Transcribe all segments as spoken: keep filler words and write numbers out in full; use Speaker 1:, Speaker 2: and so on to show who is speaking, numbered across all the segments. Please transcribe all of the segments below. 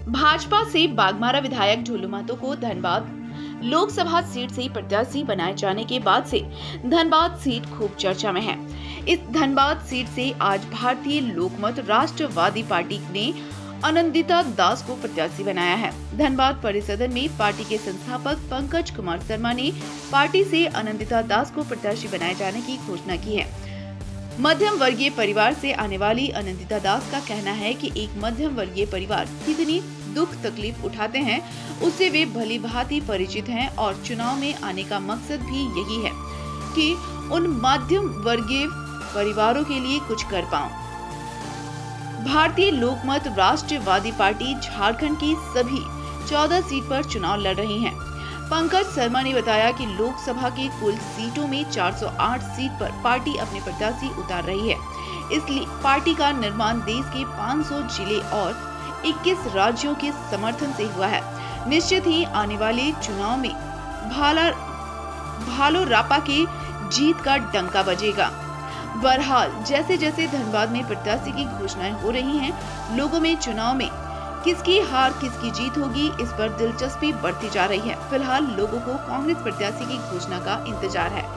Speaker 1: भाजपा से बागमारा विधायक ढोलू महतो को धनबाद लोकसभा सीट से प्रत्याशी बनाए जाने के बाद से धनबाद सीट खूब चर्चा में है। इस धनबाद सीट से आज भारतीय लोकमत राष्ट्रवादी पार्टी ने आनंदिता दास को प्रत्याशी बनाया है। धनबाद परिसदन में पार्टी के संस्थापक पंकज कुमार शर्मा ने पार्टी से आनंदिता दास को प्रत्याशी बनाए जाने की घोषणा की है। मध्यम वर्गीय परिवार से आने वाली आनंदिता दास का कहना है कि एक मध्यम वर्गीय परिवार कितनी दुख तकलीफ उठाते हैं उससे वे भली भांति परिचित हैं और चुनाव में आने का मकसद भी यही है कि उन मध्यम वर्गीय परिवारों के लिए कुछ कर पाऊं। भारतीय लोकमत राष्ट्रवादी पार्टी झारखंड की सभी चौदह सीट पर चुनाव लड़ रही है। पंकज शर्मा ने बताया कि लोकसभा के कुल सीटों में चार सौ आठ सीट पर पार्टी अपने प्रत्याशी उतार रही है। इसलिए पार्टी का निर्माण देश के पाँच सौ जिले और इक्कीस राज्यों के समर्थन से हुआ है। निश्चित ही आने वाले चुनाव में भाला भालो रापा के जीत का डंका बजेगा। बहरहाल जैसे जैसे धनबाद में प्रत्याशी की घोषणाएं हो रही हैं, लोगों में चुनाव में किसकी हार किसकी जीत होगी इस पर दिलचस्पी बढ़ती जा रही है। फिलहाल लोगों को कांग्रेस प्रत्याशी की घोषणा का इंतजार है।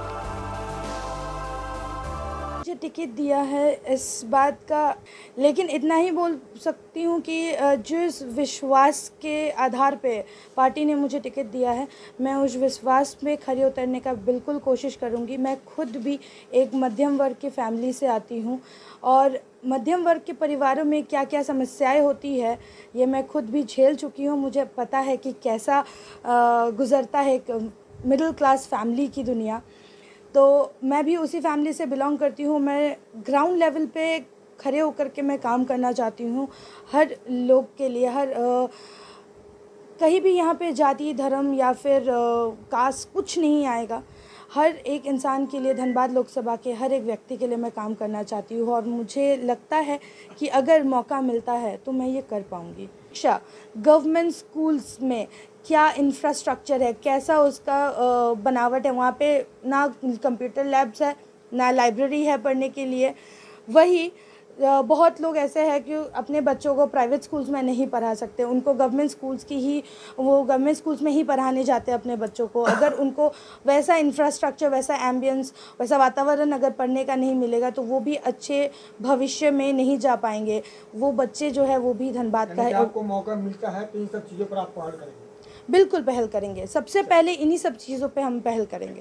Speaker 2: मुझे टिकट दिया है इस बात का, लेकिन इतना ही बोल सकती हूँ कि जो इस विश्वास के आधार पे पार्टी ने मुझे टिकट दिया है, मैं उस विश्वास में खरे उतरने का बिल्कुल कोशिश करूँगी। मैं खुद भी एक मध्यम वर्ग की फैमिली से आती हूँ और मध्यम वर्ग के परिवारों में क्या क्या समस्याएं होती है ये मैं खुद भी झेल चुकी हूँ। मुझे पता है कि कैसा गुज़रता है एक मिडिल क्लास फैमिली की दुनिया। तो मैं भी उसी फैमिली से बिलोंग करती हूँ। मैं ग्राउंड लेवल पे खड़े होकर के मैं काम करना चाहती हूँ हर लोग के लिए। हर आ, कहीं भी यहाँ पे जाति धर्म या फिर कास्ट कुछ नहीं आएगा। हर एक इंसान के लिए, धनबाद लोकसभा के हर एक व्यक्ति के लिए मैं काम करना चाहती हूँ और मुझे लगता है कि अगर मौका मिलता है तो मैं ये कर पाऊँगी। अच्छा, गवर्नमेंट स्कूल्स में क्या इंफ्रास्ट्रक्चर है, कैसा उसका बनावट है, वहाँ पे ना कंप्यूटर लैब्स है ना लाइब्रेरी है पढ़ने के लिए। वही बहुत लोग ऐसे हैं कि अपने बच्चों को प्राइवेट स्कूल्स में नहीं पढ़ा सकते, उनको गवर्नमेंट स्कूल्स की ही वो गवर्नमेंट स्कूल्स में ही पढ़ाने जाते हैं अपने बच्चों को। अगर उनको वैसा इंफ्रास्ट्रक्चर, वैसा एम्बियंस, वैसा वातावरण अगर पढ़ने का नहीं मिलेगा तो वो भी अच्छे भविष्य में नहीं जा पाएंगे। वो बच्चे जो है वो भी धनबाद का है।
Speaker 3: आपको मौका मिलता है तो इन सब चीज़ों पर आप पहल करेंगे?
Speaker 2: बिल्कुल पहल करेंगे। सबसे पहले इन्हीं सब चीज़ों पे हम पहल करेंगे।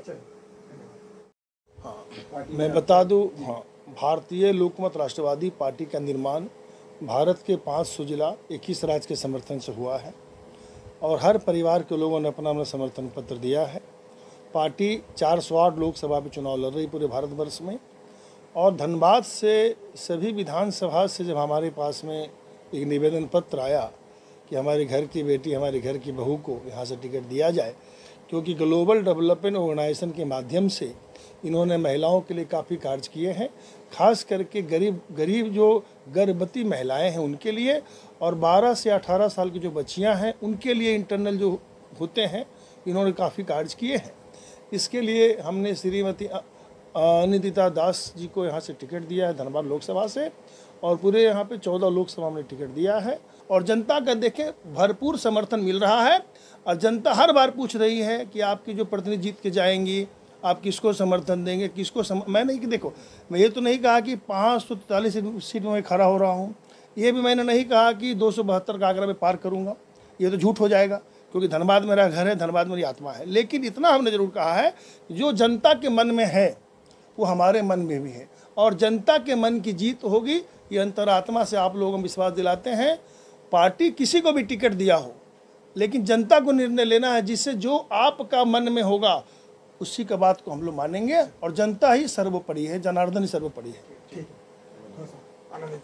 Speaker 4: हाँ, मैं बता दूं, हाँ, भारतीय लोकमत राष्ट्रवादी पार्टी का निर्माण भारत के पाँच सौ जिला इक्कीस राज्य के समर्थन से हुआ है और हर परिवार के लोगों ने अपना अपना समर्थन पत्र दिया है। पार्टी चार सौ आठ लोकसभा में चुनाव लड़ रही पूरे भारतवर्ष में और धनबाद से सभी विधानसभा से जब हमारे पास में एक निवेदन पत्र आया कि हमारे घर की बेटी, हमारे घर की बहू को यहाँ से टिकट दिया जाए, क्योंकि ग्लोबल डेवलपमेंट ऑर्गेनाइजेशन के माध्यम से इन्होंने महिलाओं के लिए काफ़ी कार्य किए हैं, खास करके गरीब गरीब जो गर्भवती महिलाएं हैं उनके लिए और बारह से अठारह साल की जो बच्चियां हैं उनके लिए इंटरनल जो होते हैं, इन्होंने काफ़ी कार्य किए हैं। इसके लिए हमने श्रीमती आनंदिता दास जी को यहाँ से टिकट दिया है धनबाद लोकसभा से और पूरे यहाँ पे चौदह लोकसभा में टिकट दिया है और जनता का देखें भरपूर समर्थन मिल रहा है और जनता हर बार पूछ रही है कि आपकी जो प्रतिनिधि जीत के जाएंगी आप किसको समर्थन देंगे, किसको सम... मैं नहीं कि देखो, मैं ये तो नहीं कहा कि पाँच सौ तैंतालीस सीट में मैं खड़ा हो रहा हूँ, ये भी मैंने नहीं कहा कि दो सौ बहत्तर का आंकड़ा में पार करूँगा, ये तो झूठ हो जाएगा क्योंकि धनबाद मेरा घर है, धनबाद मेरी आत्मा है। लेकिन इतना हमने ज़रूर कहा है जो जनता के मन में है वो हमारे मन में भी है और जनता के मन की जीत होगी, ये अंतरात्मा से आप लोगों को विश्वास दिलाते हैं। पार्टी किसी को भी टिकट दिया हो लेकिन जनता को निर्णय लेना है, जिससे जो आपका मन में होगा उसी का बात को हम लोग मानेंगे और जनता ही सर्वोपरि है, जनार्दन ही सर्वोपरि है।